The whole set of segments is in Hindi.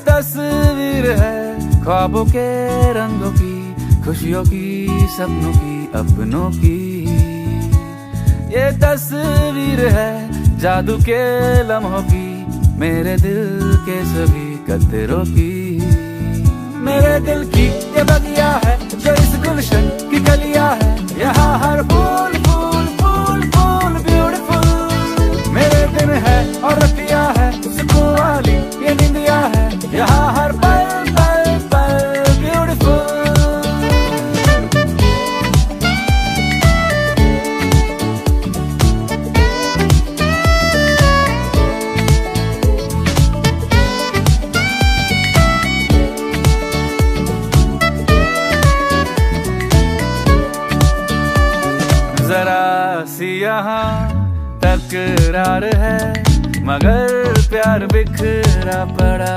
तस्वीर है ख्वाबों के रंगों की, खुशियों की, सपनों की, अपनों की। ये तस्वीर है जादू के लम्हों की, मेरे दिल के सभी कतरों की। मेरे दिल की ये बगिया है जो इस गुलशन की कलियां है, यहाँ हर फूल फूल फूल फूल ब्यूटीफुल। मेरे दिन है और रतिया है सुकून वाली ये निंदिया है, यहाँ हर पल पल पल ब्यूटीफुल। जरा सी यहाँ तकरार है, मगर प्यार बिखरा पड़ा।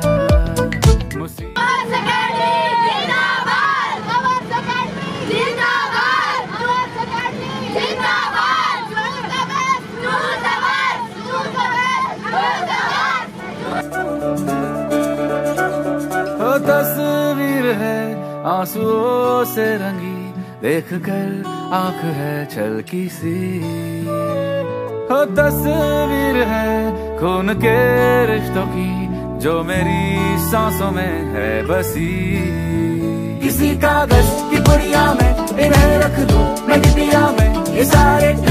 हो तस्वीर है आंसुओं से रंगी, देख कर आंख है छलकी सी। हो तस्वीर है खून के रिश्तों की, जो मेरी सांसों में है बसी। किसी कागज की पुड़िया में इन्हें रख दूं मैं डिबिया में, ये सारे